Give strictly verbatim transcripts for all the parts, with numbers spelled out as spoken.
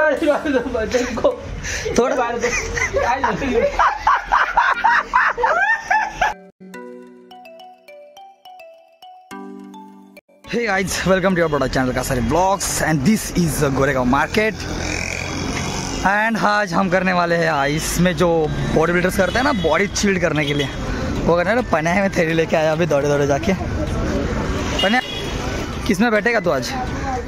थोड़ा hey guys, welcome to your बड़ा channel का सारे blogs and this is Goregaon market. And आज हम करने वाले हैं आइस में जो बॉडी बिल्डर्स करते हैं ना, बॉडी चिल्ड करने के लिए वो करना है। पन्या में थैली लेके आया अभी दौड़े दौड़े जाके। पन्या किस में बैठेगा तू आज?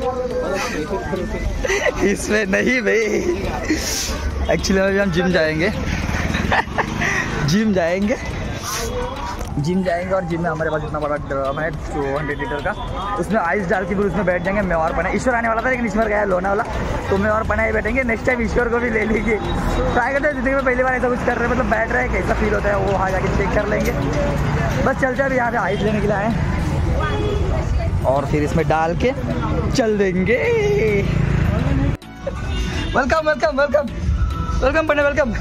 इसमें नहीं भाई, एक्चुअली अभी हम जिम जाएंगे जिम जाएंगे जिम जाएंगे और जिम में हमारे पास इतना बड़ा ड्रम है टू हंड्रेड लीटर का, उसमें आइस डाल के फिर उसमें बैठ जाएंगे। मैं और पन्या, ईश्वर आने वाला था लेकिन ईश्वर गया लोना वाला, तो मैं और पन्या ही बैठेंगे। नेक्स्ट टाइम ईश्वर को भी ले लेंगे। ट्राई करते हैं, जिंदगी में पहली बार ऐसा कुछ कर रहे हैं, मतलब बैठ रहे हैं कैसा फील होता है वो वहाँ जाके चेक कर लेंगे। बस चलते हैं, अभी यहाँ पे आइस लेने के लिए आए और फिर इसमें डाल के चल देंगे। Welcome welcome welcome welcome Panya, welcome.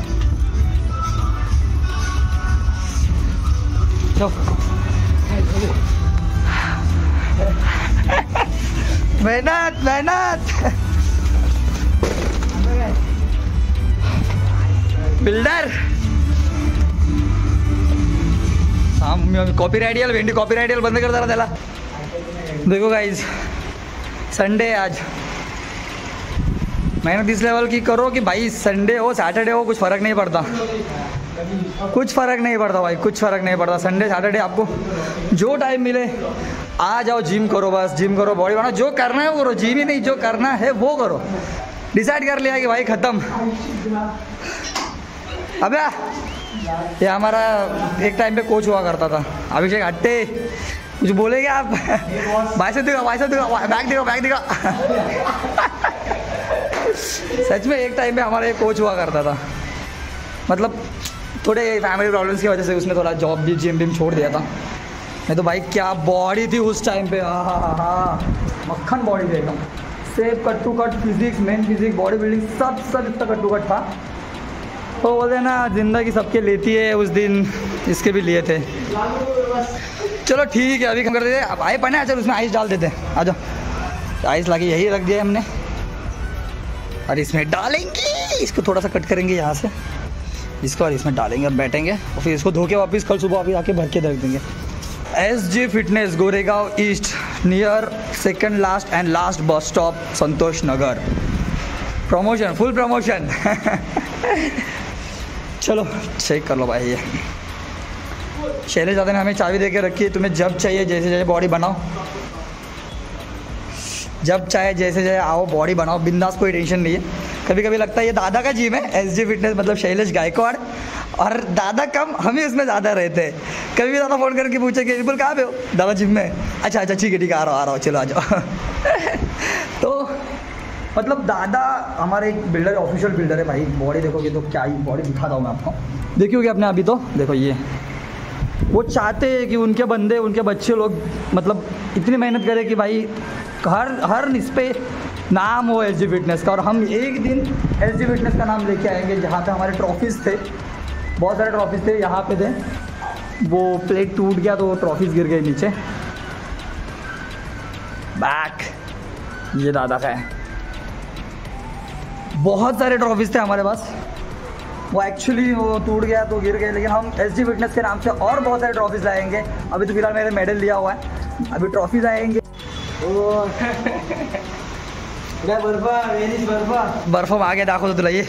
मेहनत मेहनत बिल्डर। हाँ कॉपी राइडियल भेंडी कॉपी राइडियल बंद कर जरा त्याला। देखो गाइज, संडे आज मेहनत इस लेवल की करो कि भाई संडे हो सैटरडे हो कुछ फ़र्क नहीं पड़ता, कुछ फ़र्क नहीं पड़ता भाई, कुछ फ़र्क नहीं पड़ता। संडे सैटरडे आपको जो टाइम मिले आ जाओ, जिम करो, बस जिम करो, बॉडी बनाओ, जो करना है वो करो। जिम ही नहीं, जो करना है वो करो। डिसाइड कर लिया कि भाई ख़त्म। अबे ये हमारा एक टाइम पे कोच हुआ करता था, अभिषेक हट्टे। कुछ बोलेंगे आप? भाई से दिखा, भाई से दिखा, बैग दिखा, बैग दिखा। सच में एक टाइम पे हमारा एक कोच हुआ करता था, मतलब थोड़े फैमिली प्रॉब्लम्स की वजह से उसने थोड़ा जॉब भी जिम विम छोड़ दिया था। नहीं तो भाई क्या बॉडी थी उस टाइम पे, हाँ हाँ हाँ मक्खन बॉडी थी एकदम। Safe cut to cut physics, men physics, body building सब सब इतना कट टू कट था। तो बोलते हैं ना जिंदगी सबके लेती है, उस दिन इसके भी लिए थे। चलो ठीक है, अभी कम कर देते। अब आए पन्या, चल उसमें आइस डाल देते हैं। आ जाओ, आइस लाके यही रख दिया हमने और इसमें डालेंगे। इसको थोड़ा सा कट करेंगे यहाँ से, इसको और इसमें डालेंगे। अब बैठेंगे और फिर इसको धो के वापस कल सुबह वापस आके भर के रख देंगे। S G fitness Goregaon east near second last and last bus stop Santosh Nagar. Promotion, full promotion. चलो चेक कर लो भाई। ये शैलेश दादा ने हमें चाबी दे के रखी है, तुम्हें जब चाहिए जैसे जैसे बॉडी बनाओ, जब चाहे जैसे जैसे आओ बॉडी बनाओ, बिंदास, कोई टेंशन नहीं है। कभी कभी लगता है ये दादा का जिम है, एस जी फिटनेस मतलब शैलेश गायकवाड़, और दादा कम हम ही उसमें ज़्यादा रहते हैं। कभी भी दादा फ़ोन करके पूछे कि बिल्कुल कहाँ पे हो? दादा जिम में। अच्छा अच्छा ठीक है ठीक है, आ रहा हूँ आ रहा हूँ, चलो आ जाओ। तो मतलब दादा हमारे एक बिल्डर, ऑफिशियल बिल्डर है भाई। बॉडी देखोगे तो क्या ही बॉडी दिखाता हूँ मैं आपको, देखियोगे अपने अभी। तो देखो ये वो चाहते हैं कि उनके बंदे, उनके बच्चे लोग मतलब इतनी मेहनत करें कि भाई हर हर इस पे नाम हो एस जी फिटनेस का। और हम एक दिन एस जी फिटनेस का नाम लेके आएंगे, जहाँ पे हमारे ट्रॉफीज़ थे, बहुत सारे ट्रॉफीज़ थे यहाँ पे थे। वो प्लेट टूट गया तो वो ट्रॉफीज़ गिर गए नीचे। बैक ये दादा का है, बहुत सारे ट्रॉफीज़ थे हमारे पास। वो एक्चुअली वो टूट गया तो गिर गए, लेकिन हम एस जी फिटनेस के नाम से और बहुत सारे ट्रॉफीज़ लाएंगे। अभी तो फिलहाल मेरे मेडल लिया हुआ है, अभी ट्रॉफीज़ आएंगे। बर्फा बर्फा बर्फा आगे दाखो तो तुला ये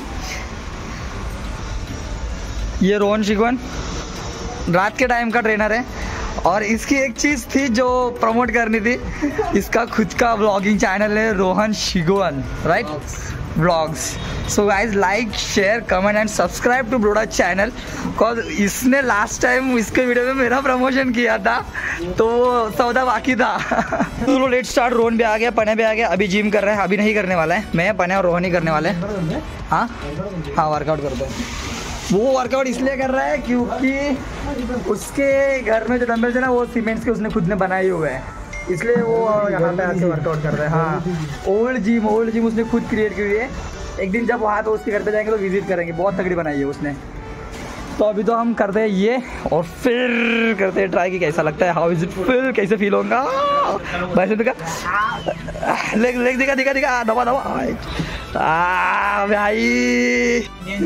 ये रोहन शिगवन रात के टाइम का ट्रेनर है। और इसकी एक चीज़ थी जो प्रमोट करनी थी, इसका खुद का व्लॉगिंग चैनल है Rohan Shigvan, right, vlogs. So guys like share comment and subscribe to Broda channel, because इसने लास्ट टाइम इसके वीडियो में मेरा प्रमोशन किया था तो वो सौदा बाकी था। तो लेट स्टार्ट। रोहन भी आ गया, पन्या भी आ गया। अभी जिम कर रहे हैं, अभी नहीं करने वाला है, मैं पन्या और रोहन ही करने वाले हैं। हाँ हाँ वर्कआउट करते हैं। वो वर्कआउट इसलिए कर रहा है क्योंकि उसके घर में जो डंबल्स है ना वो सीमेंट्स के उसने खुद ने बनाए हुए हैं, इसलिए वो यहाँ पे आके वर्कआउट कर रहे हैं। हाँ ओल्ड जिम, ओल्ड जिम उसने खुद क्रिएट की हुई है। एक दिन जब वहाँ पे उसके घर पे जाएंगे तो विजिट करेंगे, बहुत तगड़ी बनाई है उसने। तो अभी तो हम करते हैं ये और फिर करते हैं ट्राई कि कैसा लगता है, हाउ इज इट फील, कैसे फील होगा। वैसे दिखा लेग लेग दिखा दिखा दिखा दबा दबा आ भाई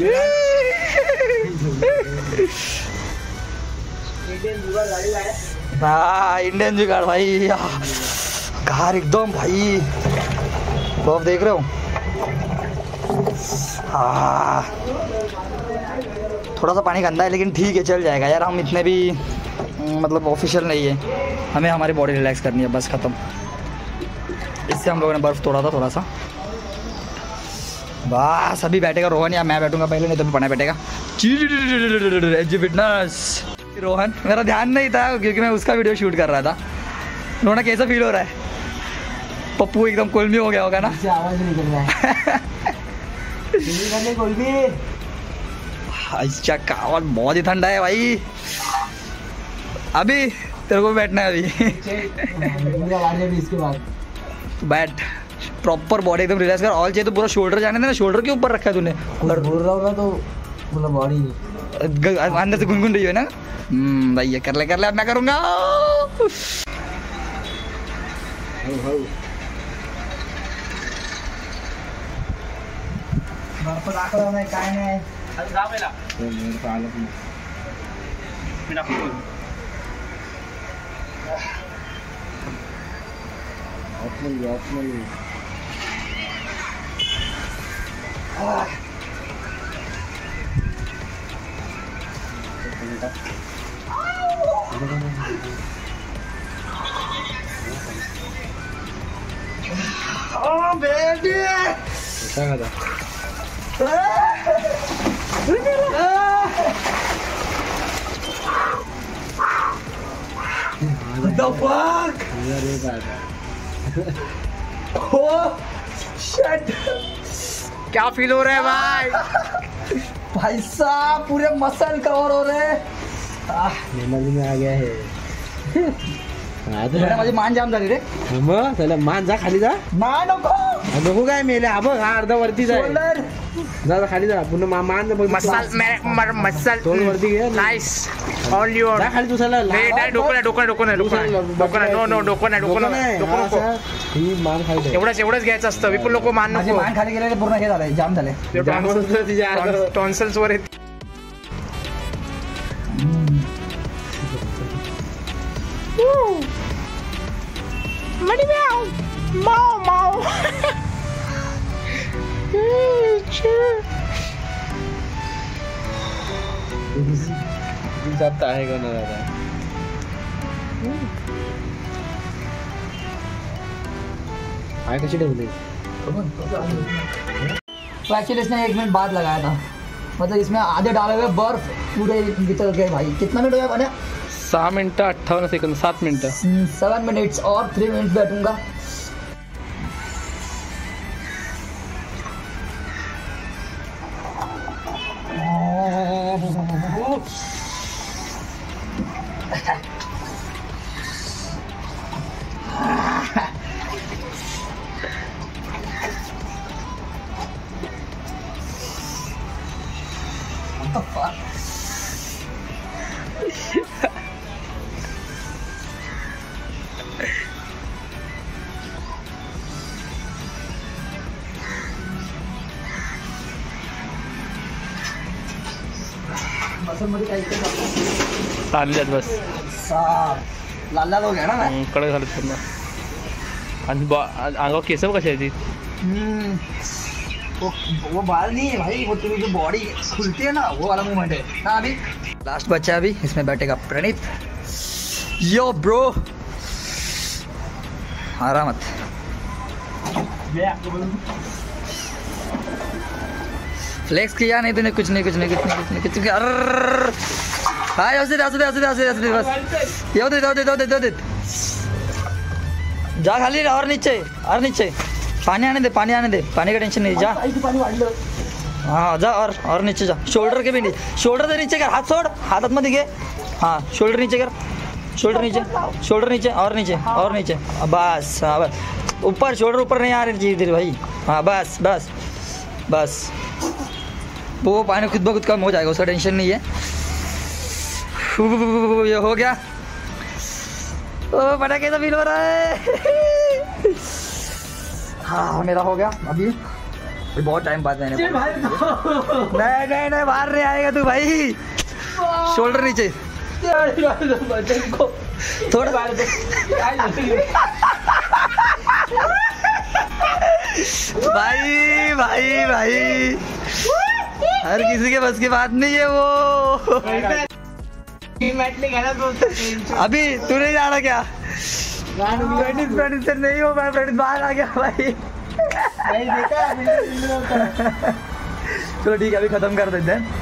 हाँ इंडियन जुगाड़ भाई, कार एकदम भाई, तो आप देख रहे हो। हाँ थोड़ा सा पानी गंदा है लेकिन ठीक है, चल जाएगा यार। हम इतने भी मतलब ऑफिशियल नहीं है, हमें हमारी बॉडी रिलैक्स करनी है बस, ख़त्म। इससे हम लोगों ने बर्फ़ तोड़ा था थोड़ा सा। बस अभी बैठेगा रोहन या मैं बैठूंगा पहले, नहीं तो भी पढ़ना बैठेगा। एजी फिटनेस रोहन, मेरा ध्यान नहीं था क्योंकि मैं उसका वीडियो शूट कर रहा था। रोना कैसा फील हो रहा है? पप्पू एकदम कुलमी हो गया होगा ना? आवाज़ नहीं निकल रहा है। कुलमी अच्छा का आवाज़ बहुत ही ठंडा है भाई। अभी तेरे को बैठना है अभी। इसके बाद बैठ, प्रॉपर बॉडी एकदम रिलैक्स कर। ऑल चाहिए तो पूरा शोल्डर जाने देना, शोल्डर के ऊपर रखा है तूने। बोल रहा हूँ तो पूरा बॉडी अंदर से गुनगुन रही है ना। हम्म भाई कर ले कर ले, अब मैं करूँगा। काय नाही Oh baby, what the fuck? Oh shit, क्या फील हो रहा है भाई? भाई साहब पूरे मसल कवर हो रहे हैं। मेमरी में आ गया है। माझी मान जाम झाली रे। मग त्याला मान जा खाली जा ना, नको नको काय मेले हा बघ, हा अर्धा वरती जा जा खाली जा पुन्हा मा मान बघ मसल मेरे मसल तोंड वरती घे नाइस ऑल योर जा खाली तुझ्याला नाही नाही डोकं नाही डोकं डोकं नाही डोकं नाही नो नो डोकं नाही डोकं नाही डोकं नको ही मान खाली दे एवढंच एवढंच घ्यायचं असतं विपुल लोक मान माझी नको मान खाली गेले पूर्ण हे झालंय, जाम झालंय। टॉन्सल्स वर आहेत मडी म्याऊ माऊ माऊ जाता आहे का ना दादा आय कशी ठेवली? तो एक्चुअली इसने एक मिनट बाद लगाया था, मतलब इसमें आधे डाले हुए बर्फ पूरे निकल गए भाई। कितना मिनट हो गया बने? सहा मिनिटं अठ्ठावन्न सेकंद सात मिनिटं सेवन मिनट्स और थ्री मिनट्स बैठूंगा। चालल्यात बस लाल लाल हो गया ना मैं। कडक झालं पूर्ण आणि अंगावर केस कशी आहे ती? वो वो बाल नहीं है भाई, वो तेरी जो बॉडी खुलती है ना वो वाला मूवमेंट है ना। अभी लास्ट बच्चा अभी इसमें बैठेगा प्रणीत। यो ब्रो आराम मत फ्लेक्स किया नहीं तूने, कुछ नहीं कुछ नहीं कुछ नहीं कुछ नहीं कुछ नहीं। अरे हाय हंस दे हंस दे हंस दे हंस दे हंस दे बस यो दे दो दे दो दे दो दे जा खाली और नीचे और नीचे पानी आने दे पानी आने दे, पानी का टेंशन नहीं, जा हाँ जा और और नीचे जा। शोल्डर के भी नीचे, शोल्डर से नीचे कर, हाथ छोड़, हाथ मत दिखे। हाँ शोल्डर नीचे कर, शोल्डर नीचे शोल्डर नीचे और नीचे और नीचे बस। हाँ बस ऊपर, शोल्डर ऊपर नहीं आ रही धीरे धीरे भाई। हाँ बस बस बस वो पानी खुद ब खुद कम हो जाएगा, उसका टेंशन नहीं है। ये हो गया। ओ बड़ा कैसा फील हो रहा है? हाँ मेरा हो गया। अभी बहुत टाइम बाद मैंने नहीं नहीं नहीं बाहर नहीं आएगा तू भाई। शोल्डर नीचे थोड़ा भाई भाई भाई हर किसी के बस की बात नहीं है वो। अभी तू नहीं जा रहा क्या? फ्रेंड से नहीं हो मैं फ्रेंड बाहर आ गया भाई। चलो ठीक है अभी खत्म कर देते हैं।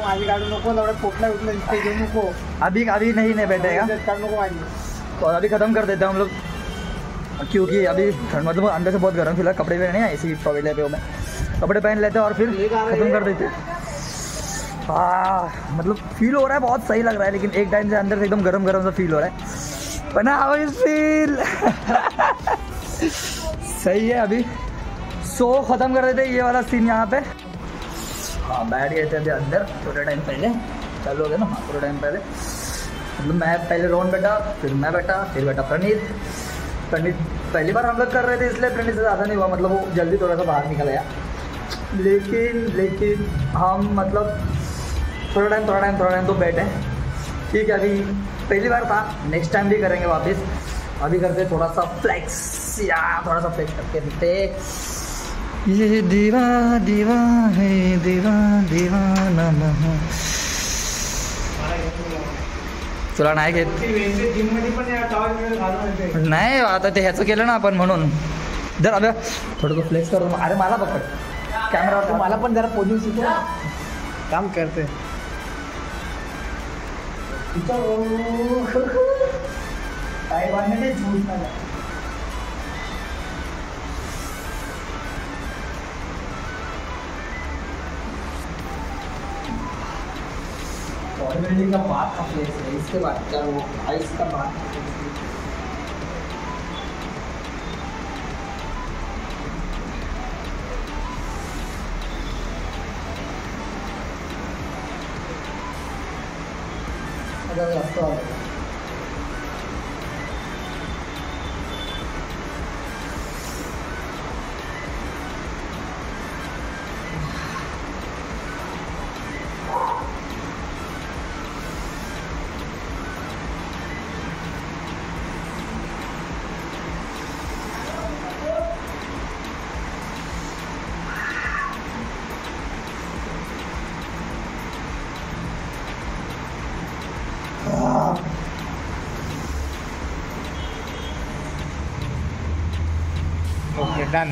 अभी अभी नहीं नहीं बैठेगा तो अभी खत्म कर देते हैं हम लोग, क्योंकि अभी ठंड मतलब अंदर से बहुत गर्म फिलहाल कपड़े पहने हैं इसी टॉयलेट पे मैं कपड़े पहन लेते हैं और फिर खत्म कर देते हैं। हाँ मतलब फील हो रहा है बहुत सही लग रहा है, लेकिन एक टाइम से अंदर से एकदम गरम गरम सा फील हो रहा है। पर ना हाउ इज फील सही है। अभी सो खत्म कर देते हैं ये वाला सीन यहाँ पे। हाँ बैठ गए थे अभी अंदर थोड़े टाइम पहले, चालू हो गया ना। हाँ थोड़े टाइम पहले मतलब मैं पहले रोहन बैठा, फिर मैं बैठा, फिर बैठा प्रणीत। प्रणीत पहली बार हम लोग कर रहे थे इसलिए प्रणीत से ज़्यादा नहीं हुआ, मतलब वो जल्दी थोड़ा सा बाहर निकल गया। लेकिन लेकिन हम मतलब थोड़ा टाइम थोड़ा टाइम थोड़ा टाइम तो बैठे। ठीक है अभी पहली बार था, नेक्स्ट टाइम भी करेंगे वापस। अभी करते थोड़ा सा फ्लेक्स या थोड़ा सा फ्लेक्स करके दिखते। ये दीवा दीवा है दीवा दीवाना तुला नाही घेत नाही आता ते ह्याचं केलं ना आपण म्हणून जर अबे थोडं तो फ्लेक्स करू। अरे मला पकड कॅमेरा, मला पण जरा पोझिशन शिकव काम करते। काय वाटणे झूठ नाही बिल्डिंग का बाद का प्लेस है, इसके बाद क्या वो आइस का बाद अगर रास्ता ओके डन।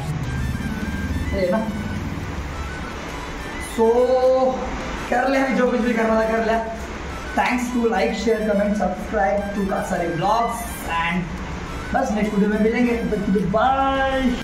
सो कर ले जो कुछ भी करना था कर लिया। Thanks to like share comment subscribe to Kasari blogs and बस नेक्स्ट वीडियो में मिलेंगे। बाय।